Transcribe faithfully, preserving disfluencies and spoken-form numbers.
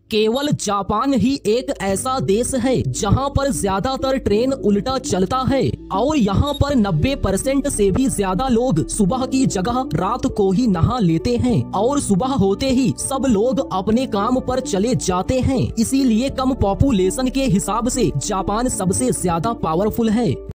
केवल जापान ही एक ऐसा देश है जहां पर ज्यादातर ट्रेन उल्टा चलता है और यहां पर नब्बे परसेंट से भी ज्यादा लोग सुबह की जगह रात को ही नहा लेते हैं और सुबह होते ही सब लोग अपने काम पर चले जाते हैं। इसीलिए कम पॉपुलेशन के हिसाब से जापान सबसे ज्यादा पावरफुल है।